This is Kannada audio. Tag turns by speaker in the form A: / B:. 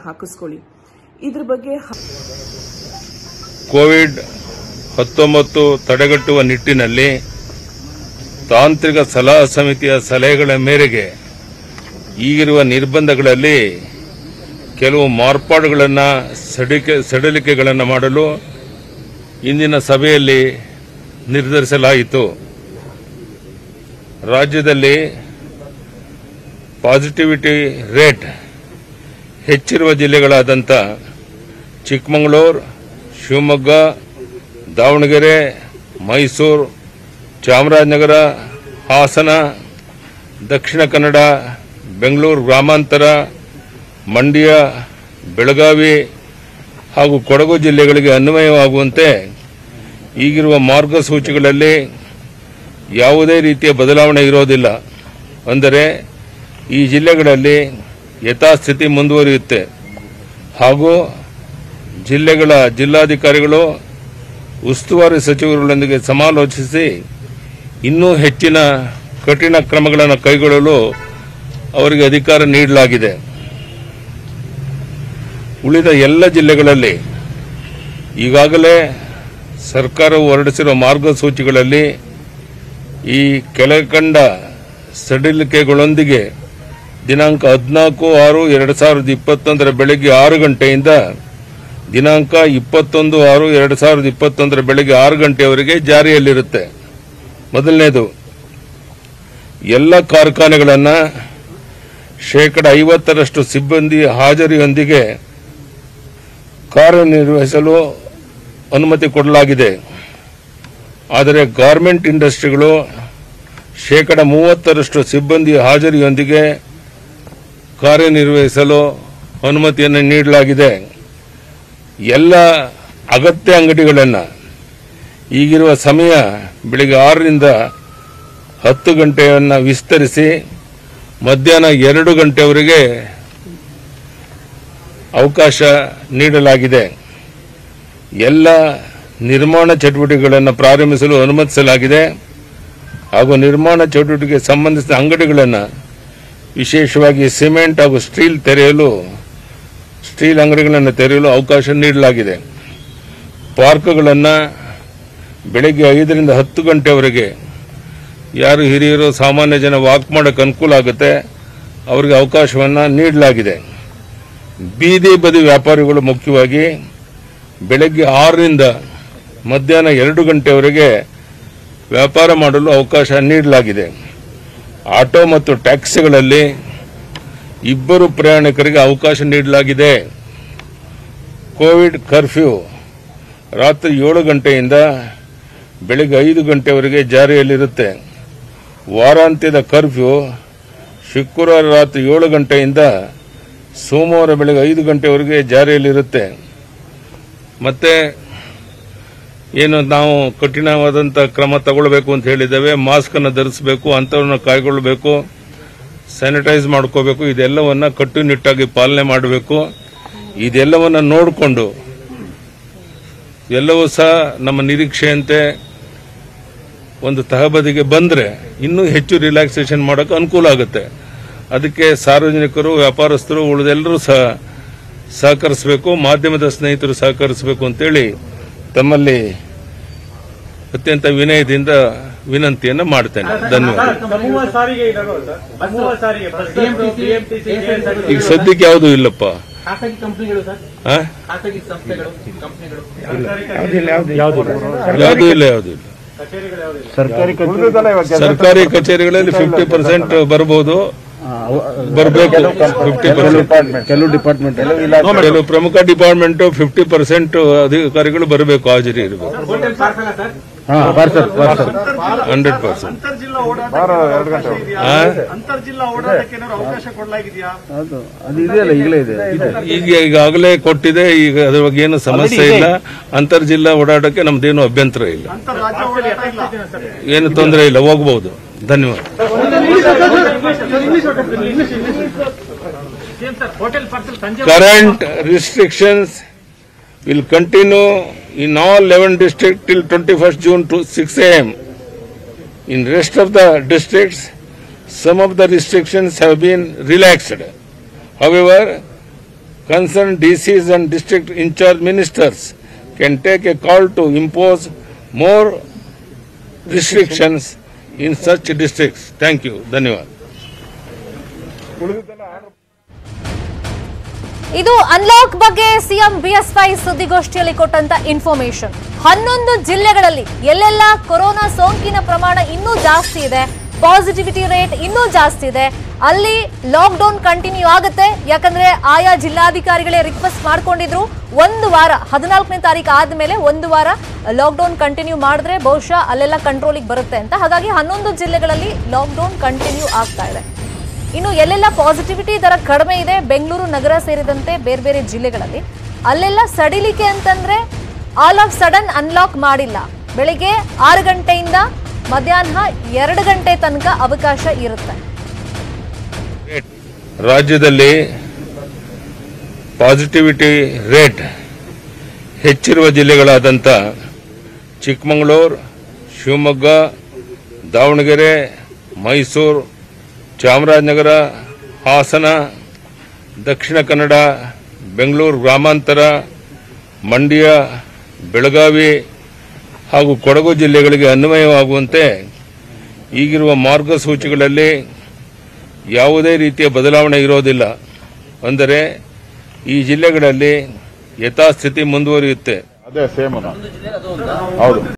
A: ಹಾಕಿಸ್ಕೊಳ್ಳಿ. ಇದ್ರ ಬಗ್ಗೆ
B: ಕೋವಿಡ್-19 ತಡೆಗಟ್ಟುವ ನಿಟ್ಟಿನಲ್ಲಿ ತಾಂತ್ರಿಕ ಸಲಹಾ ಸಮಿತಿಯ ಸಲಹೆಗಳ ಮೇರೆಗೆ ಈಗಿರುವ ನಿರ್ಬಂಧಗಳಲ್ಲಿ ಕೆಲವು ಮಾರ್ಪಾಡುಗಳನ್ನು ಸಡಿಲಿಕೆಗಳನ್ನು ಮಾಡಲು ಇಂದಿನ ಸಭೆಯಲ್ಲಿ ನಿರ್ಧರಿಸಲಾಯಿತು. ರಾಜ್ಯದಲ್ಲಿ ಪಾಸಿಟಿವಿಟಿ ರೇಟ್ ಹೆಚ್ಚಿರುವ ಜಿಲ್ಲೆಗಳಾದಂಥ ಚಿಕ್ಕಮಗಳೂರು, ಶಿವಮೊಗ್ಗ, ದಾವಣಗೆರೆ, ಮೈಸೂರು, ಚಾಮರಾಜನಗರ, ಹಾಸನ, ದಕ್ಷಿಣ ಕನ್ನಡ, ಬೆಂಗಳೂರು ಗ್ರಾಮಾಂತರ, ಮಂಡ್ಯ, ಬೆಳಗಾವಿ ಹಾಗೂ ಕೊಡಗು ಜಿಲ್ಲೆಗಳಿಗೆ ಅನ್ವಯವಾಗುವಂತೆ ಈಗಿರುವ ಮಾರ್ಗಸೂಚಿಗಳಲ್ಲಿ ಯಾವುದೇ ರೀತಿಯ ಬದಲಾವಣೆ ಇರೋದಿಲ್ಲ. ಅಂದರೆ ಈ ಜಿಲ್ಲೆಗಳಲ್ಲಿ ಯಥಾಸ್ಥಿತಿ ಮುಂದುವರಿಯುತ್ತೆ ಹಾಗೂ ಜಿಲ್ಲೆಗಳ ಜಿಲ್ಲಾಧಿಕಾರಿಗಳು ಉಸ್ತುವಾರಿ ಸಚಿವರುಗಳೊಂದಿಗೆ ಸಮಾಲೋಚಿಸಿ ಇನ್ನೂ ಹೆಚ್ಚಿನ ಕಠಿಣ ಕ್ರಮಗಳನ್ನು ಕೈಗೊಳ್ಳಲು ಅವರಿಗೆ ಅಧಿಕಾರ ನೀಡಲಾಗಿದೆ. ಉಳಿದ ಎಲ್ಲ ಜಿಲ್ಲೆಗಳಲ್ಲಿ ಈಗಾಗಲೇ ಸರ್ಕಾರವು ಹೊರಡಿಸಿರುವ ಮಾರ್ಗಸೂಚಿಗಳಲ್ಲಿ ಈ ಕೆಳಕಂಡ ಸಡಿಲಿಕೆಗಳೊಂದಿಗೆ ದಿನಾಂಕ 14/6/2021 ಬೆಳಗ್ಗೆ 6 ಗಂಟೆಯಿಂದ ದಿನಾಂಕ 21/6/2021 ಬೆಳಗ್ಗೆ 6 ಗಂಟೆಯವರೆಗೆ ಜಾರಿಯಲ್ಲಿರುತ್ತೆ. ಮೊದಲನೇದು, ಎಲ್ಲ ಕಾರ್ಖಾನೆಗಳನ್ನು 50% ಸಿಬ್ಬಂದಿ ಹಾಜರಿಯೊಂದಿಗೆ ಕಾರ್ಯನಿರ್ವಹಿಸಲು ಅನುಮತಿ ಕೊಡಲಾಗಿದೆ. ಆದರೆ ಗಾರ್ಮೆಂಟ್ ಇಂಡಸ್ಟ್ರಿಗಳು 30% ಸಿಬ್ಬಂದಿ ಹಾಜರಿಯೊಂದಿಗೆ ಕಾರ್ಯನಿರ್ವಹಿಸಲು ಅನುಮತಿಯನ್ನು ನೀಡಲಾಗಿದೆ. ಎಲ್ಲ ಅಗತ್ಯ ಅಂಗಡಿಗಳನ್ನು ಈಗಿರುವ ಸಮಯ ಬೆಳಗ್ಗೆ 6ರಿಂದ 10 ಗಂಟೆಯನ್ನು ವಿಸ್ತರಿಸಿ ಮಧ್ಯಾಹ್ನ 2 ಗಂಟೆವರೆಗೆ ಅವಕಾಶ ನೀಡಲಾಗಿದೆ. ಎಲ್ಲ ನಿರ್ಮಾಣ ಚಟುವಟಿಕೆಗಳನ್ನು ಪ್ರಾರಂಭಿಸಲು ಅನುಮತಿಸಲಾಗಿದೆ ಹಾಗೂ ನಿರ್ಮಾಣ ಚಟುವಟಿಕೆಗೆ ಸಂಬಂಧಿಸಿದ ಅಂಗಡಿಗಳನ್ನು ವಿಶೇಷವಾಗಿ ಸಿಮೆಂಟ್ ಹಾಗೂ ಸ್ಟೀಲ್ ಅಂಗಡಿಗಳನ್ನು ತೆರೆಯಲು ಅವಕಾಶ ನೀಡಲಾಗಿದೆ. ಪಾರ್ಕ್ಗಳನ್ನು ಬೆಳಗ್ಗೆ 5ರಿಂದ 10 ಗಂಟೆವರೆಗೆ ಯಾರು ಹಿರಿಯರು ಸಾಮಾನ್ಯ ಜನ ವಾಕ್ ಮಾಡೋಕ್ಕೆ ಅನುಕೂಲ ಆಗುತ್ತೆ ಅವರಿಗೆ ಅವಕಾಶವನ್ನು ನೀಡಲಾಗಿದೆ. ಬೀದಿ ಬದಿ ವ್ಯಾಪಾರಿಗಳು ಮುಖ್ಯವಾಗಿ ಬೆಳಗ್ಗೆ 6ರಿಂದ ಮಧ್ಯಾಹ್ನ 2 ಗಂಟೆವರೆಗೆ ವ್ಯಾಪಾರ ಮಾಡಲು ಅವಕಾಶ ನೀಡಲಾಗಿದೆ. ಆಟೋ ಮತ್ತು ಟ್ಯಾಕ್ಸಿಗಳಲ್ಲಿ 2 ಪ್ರಯಾಣಿಕರಿಗೆ ಅವಕಾಶ ನೀಡಲಾಗಿದೆ. ಕೋವಿಡ್ ಕರ್ಫ್ಯೂ ರಾತ್ರಿ 7 ಗಂಟೆಯಿಂದ ಬೆಳಗ್ಗೆ 5 ಗಂಟೆವರೆಗೆ ಜಾರಿಯಲ್ಲಿರುತ್ತೆ. ವಾರಾಂತ್ಯದ ಕರ್ಫ್ಯೂ ಶುಕ್ರವಾರ ರಾತ್ರಿ 7 ಗಂಟೆಯಿಂದ ಸೋಮವಾರ ಬೆಳಗ್ಗೆ 5 ಗಂಟೆವರೆಗೆ ಜಾರಿಯಲ್ಲಿರುತ್ತೆ. ಮತ್ತೆ ಏನು ನಾವು ಕಠಿಣವಾದಂಥ ಕ್ರಮ ತಗೊಳ್ಬೇಕು ಅಂತ ಹೇಳಿದ್ದೇವೆ. ಮಾಸ್ಕ್ ಅನ್ನು ಧರಿಸಬೇಕು, ಅಂತರವನ್ನು ಕಾಯ್ಗೊಳ್ಳಬೇಕು, ಸ್ಯಾನಿಟೈಸ್ ಮಾಡ್ಕೋಬೇಕು, ಇದೆಲ್ಲವನ್ನ ಕಟ್ಟುನಿಟ್ಟಾಗಿ ಪಾಲನೆ ಮಾಡಬೇಕು. ಇದೆಲ್ಲವನ್ನ ನೋಡಿಕೊಂಡು ಎಲ್ಲವೂ ಸಹ ನಮ್ಮ ನಿರೀಕ್ಷೆಯಂತೆ ಒಂದು ತಹಬದಿಗೆ ಬಂದರೆ ಇನ್ನೂ ಹೆಚ್ಚು ರಿಲ್ಯಾಕ್ಸೇಷನ್ ಮಾಡೋಕೆ ಅನುಕೂಲ ಆಗುತ್ತೆ. ಅದಕ್ಕೆ ಸಾರ್ವಜನಿಕರು, ವ್ಯಾಪಾರಸ್ಥರು, ಉಳಿದೆಲ್ಲರೂ ಸಹ ಸಹಕರಿಸಬೇಕು, ಮಾಧ್ಯಮದ ಸ್ನೇಹಿತರು ಸಹಕರಿಸಬೇಕು ಅಂತೇಳಿ ತಮ್ಮಲ್ಲಿ ಅತ್ಯಂತ ವಿನಯದಿಂದ ವಿನಂತಿಯನ್ನು ಮಾಡ್ತೇನೆ. ಧನ್ಯವಾದ. ಈಗ ಸದ್ಯಕ್ಕೆ ಯಾವುದೂ ಇಲ್ಲಪ್ಪ. ಯಾವುದೂ ಇಲ್ಲ. ಸರ್ಕಾರಿ ಕಚೇರಿಗಳಲ್ಲಿ 50% ಬರಬಹುದು, ಬರಬೇಕು. 50% ಕೆಲವು ಪ್ರಮುಖ ಡಿಪಾರ್ಟ್ಮೆಂಟ್ 50% ಅಧಿಕಾರಿಗಳು ಬರಬೇಕು, ಹಾಜರಿ ಇರಬೇಕು. 100%. ಈಗಾಗಲೇ ಕೊಟ್ಟಿದೆ. ಈಗ ಅದ್ರ ಬಗ್ಗೆ ಏನು ಸಮಸ್ಯೆ ಇಲ್ಲ. ಅಂತರ್ಜಿಲ್ಲಾ ಓಡಾಟಕ್ಕೆ ನಮ್ದೇನು ಅಭ್ಯಂತರ ಇಲ್ಲ, ಏನು ತೊಂದರೆ ಇಲ್ಲ, ಹೋಗಬಹುದು. ಧನ್ಯವಾದ. Current restrictions will continue in all 11 districts till 21st June to 6 a.m. In rest of the districts, some of the restrictions have been relaxed. However, concerned DCs and district in charge ministers can take a call to impose more restrictions in such districts. Thank you. Dhanyawad.
C: ಇದು ಅನ್ಲಾಕ್ ಬಗ್ಗೆ ಸಿಎಂ ಬಿಎಸ್.ವೈ ಸುದ್ದಿಗೋಷ್ಠಿಯಲ್ಲಿ ಕೊಟ್ಟಂತ ಇನ್ಫಾರ್ಮೇಶನ್. 11 ಜಿಲ್ಲೆಗಳಲ್ಲಿ ಎಲ್ಲೆಲ್ಲ ಕೊರೋನಾ ಸೋಂಕಿನ ಪ್ರಮಾಣ ಇನ್ನೂ ಜಾಸ್ತಿ ಇದೆ, ಪಾಸಿಟಿವಿಟಿ ರೇಟ್ ಇನ್ನೂ ಜಾಸ್ತಿ ಇದೆ, ಅಲ್ಲಿ ಲಾಕ್ ಡೌನ್ ಕಂಟಿನ್ಯೂ ಆಗುತ್ತೆ. ಯಾಕಂದ್ರೆ ಆಯಾ ಜಿಲ್ಲಾಧಿಕಾರಿಗಳೇ ರಿಕ್ವೆಸ್ಟ್ ಮಾಡ್ಕೊಂಡಿದ್ರು, ಒಂದು ವಾರ 14ನೇ ತಾರೀಕು ಆದ್ಮೇಲೆ ಒಂದು ವಾರ ಲಾಕ್ ಡೌನ್ ಕಂಟಿನ್ಯೂ ಮಾಡಿದ್ರೆ ಬಹುಶಃ ಅಲ್ಲೆಲ್ಲ ಕಂಟ್ರೋಲಿಗೆ ಬರುತ್ತೆ ಅಂತ. ಹಾಗಾಗಿ 11 ಜಿಲ್ಲೆಗಳಲ್ಲಿ ಲಾಕ್ ಡೌನ್ ಕಂಟಿನ್ಯೂ ಆಗ್ತಾ ಇದೆ. ಇನ್ನು ಎಲ್ಲೆಲ್ಲ ಪಾಸಿಟಿವಿಟಿ ದರ ಕಡಿಮೆ ಇದೆ, ಬೆಂಗಳೂರು ನಗರ ಸೇರಿದಂತೆ ಬೇರೆ ಬೇರೆ ಜಿಲ್ಲೆಗಳಲ್ಲಿ ಅಲ್ಲೆಲ್ಲ ಸಡಿಲಿಕೆ ಅಂತಂದ್ರೆ ಆಲ್ ಆಫ್ ಸಡನ್ ಅನ್ಲಾಕ್ ಮಾಡಿಲ್ಲ. ಬೆಳಿಗ್ಗೆ 6 ಗಂಟೆಯಿಂದ ಮಧ್ಯಾಹ್ನ 2 ಗಂಟೆ ತನಕ ಅವಕಾಶ ಇರುತ್ತೆ.
B: ರಾಜ್ಯದಲ್ಲಿ ಪಾಸಿಟಿವಿಟಿ ರೇಟ್ ಹೆಚ್ಚಿರುವ ಜಿಲ್ಲೆಗಳಾದಂಥ ಚಿಕ್ಕಮಗಳೂರು, ಶಿವಮೊಗ್ಗ, ದಾವಣಗೆರೆ, ಮೈಸೂರು, ಚಾಮರಾಜನಗರ, ಹಾಸನ, ದಕ್ಷಿಣ ಕನ್ನಡ, ಬೆಂಗಳೂರು ಗ್ರಾಮಾಂತರ, ಮಂಡ್ಯ, ಬೆಳಗಾವಿ ಹಾಗೂ ಕೊಡಗು ಜಿಲ್ಲೆಗಳಿಗೆ ಅನ್ವಯವಾಗುವಂತೆ ಈಗಿರುವ ಮಾರ್ಗಸೂಚಿಗಳಲ್ಲಿ ಯಾವುದೇ ರೀತಿಯ ಬದಲಾವಣೆ ಇರೋದಿಲ್ಲ. ಅಂದರೆ ಈ ಜಿಲ್ಲೆಗಳಲ್ಲಿ ಯಥಾಸ್ಥಿತಿ ಮುಂದುವರಿಯುತ್ತೆ.
D: ಅದೇ ಸೇಮ್ ಹೌದು.